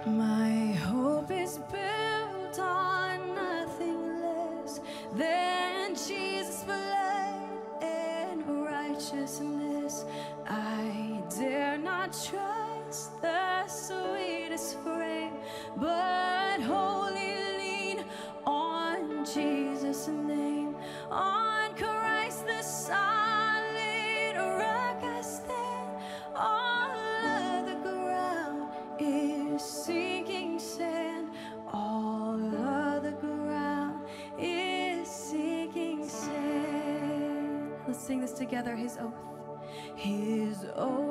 My hope is built on nothing less than Jesus' blood and righteousness. I dare not trust the sweetest frame, but wholly lean on Jesus' name. On Christ the solid rock I stand. All other ground is sinking sand. All other ground is sinking sand. Let's sing this together. His oath. His oath